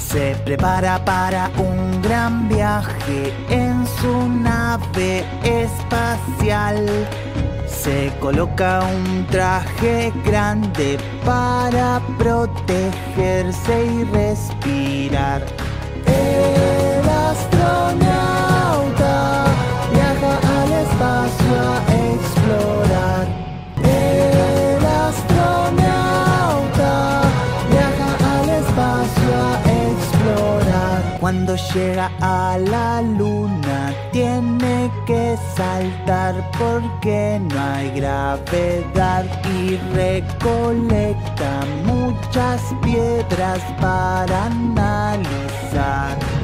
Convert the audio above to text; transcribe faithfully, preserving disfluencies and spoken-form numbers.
Se prepara para un gran viaje en su nave espacial. Se coloca un traje grande para protegerse y respirar. El astronauta viaja al espacio a explorar. El astronauta viaja al espacio a explorar. Cuando llega a la luna tiene que saltar porque no hay gravedad y recolecta muchas piedras para analizar.